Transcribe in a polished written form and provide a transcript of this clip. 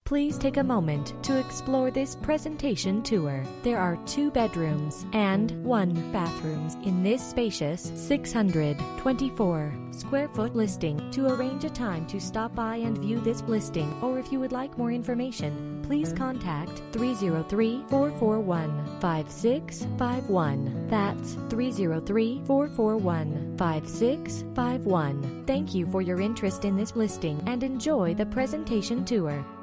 Please take a moment to explore this presentation tour. There are 2 bedrooms and 1 bathroom in this spacious 624 square foot listing. To arrange a time to stop by and view this listing, or if you would like more information, please contact 303-441-5651. That's 303-441-5651. Thank you for your interest in this listing and enjoy the presentation tour.